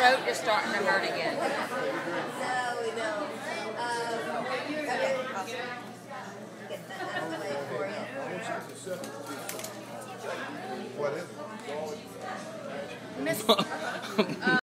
throat is starting to hurt again. No, we don't. Okay, awesome. Get that out of the way for you. What is it? Miss.